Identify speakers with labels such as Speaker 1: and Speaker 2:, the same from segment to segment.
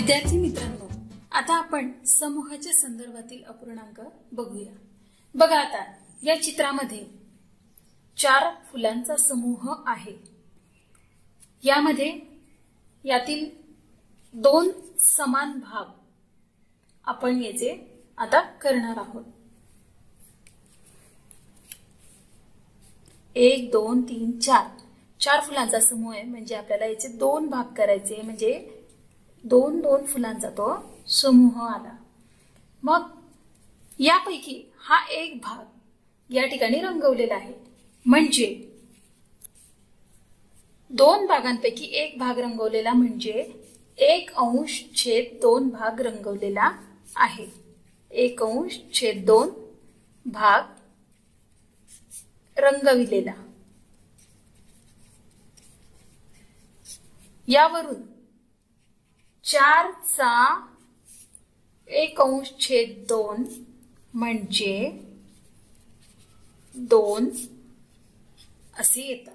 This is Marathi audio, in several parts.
Speaker 1: विद्यार्थी मित्रांनो, आता आपण समूहाच्या संदर्भातील अपूर्णांक बघूया। बघा, आता या चित्रामध्ये 4 फुलांचा समूह आहे। यातील 2 समान भाग आपण याचे आता करणार आहोत। 1 2 3 4 फुलांचा समूह आहे, म्हणजे आपल्याला याचे 2 भाग करायचे, म्हणजे 2 फुलांचा तो समूह आला। मग यापैकी हा एक भाग या ठिकाणी रंगवलेला आहे, म्हणजे 2 भागांपैकी एक भाग रंगवलेला म्हणजे 1/2 भाग रंगवलेला आहे। 1/2 भाग रंगविलेला। यावरून 4चा 1/2 म्हणजे 2 असे येतात।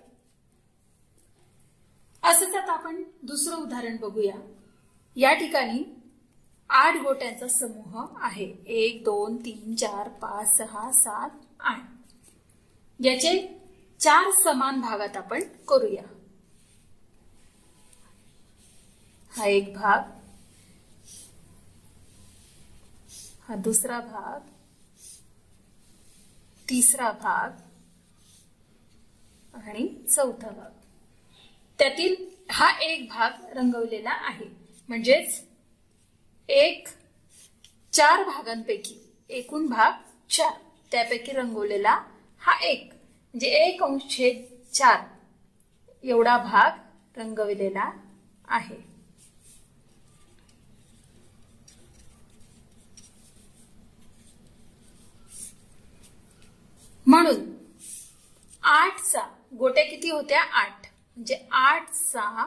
Speaker 1: असंच आता आपण दुसरं उदाहरण बघूया। या ठिकाणी 8 गोट्यांचा समूह आहे। 1 2 3 4 5 6 7 8। याचे 4 समान भागात आपण करूया। हा एक भाग, हा दुसरा भाग, तिसरा भाग आणि चौथा भाग। त्यातील हा एक भाग रंगवलेला आहे, म्हणजेच 4 भागांपैकी एकूण भाग 4 त्यापैकी रंगवलेला हा एक, म्हणजे 1/4 एवढा भाग रंगवलेला आहे। म्हणून 8चा गोट्या किती होत्या? 8, म्हणजे 8चा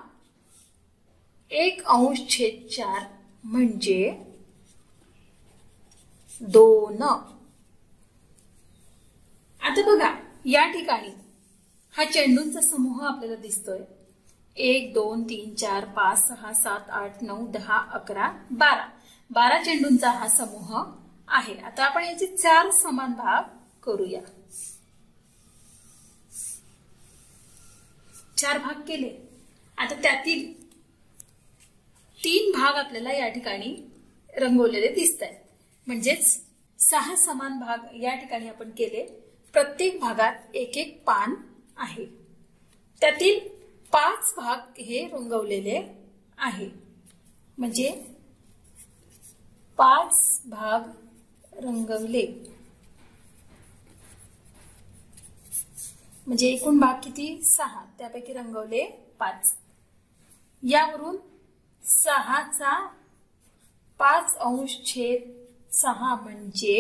Speaker 1: 1/4 म्हणजे 2। आता बघा, या ठिकाणी हा चेंडूंचा समूह आपल्याला दिसतोय। 1 2 3 4 5 6 7 8 9 10 11 12 चेंडूंचा हा समूह आहे। आता आपण याचे 4 समान भाग करूया। 4 भाग केले। आता त्यातील 3 भाग आपल्याला या ठिकाणी रंगवलेले दिसत आहेत, म्हणजेच 6 समान भाग या ठिकाणी आपण केले। प्रत्येक भागात एक एक पान आहे। त्यातील 5 भाग हे रंगवलेले आहे, म्हणजे 5 भाग रंगवले, म्हणजे एकूण भाग किती? 6, त्यापैकी रंगवले 5। यावरून 6चा 5/6 म्हणजे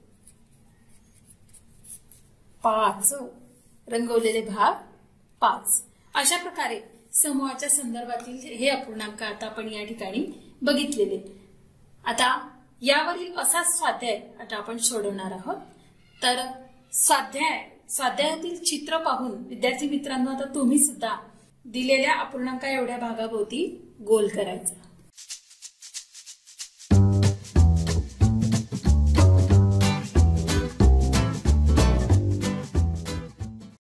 Speaker 1: 5 रंगवलेले भाग 5। अशा प्रकारे समूहाच्या संदर्भातील हे अपूर्णांक आता आपण या ठिकाणी बघितलेले। आता यावरील असा स्वाध्याय आता आपण सोडवणार आहोत। तर स्वाध्यायातील चित्र पाहून विद्यार्थी मित्रांनो, आता तुम्ही सुद्धा दिलेल्या अपूर्णांका एवढ्या भागाभोवती गोल करायचा।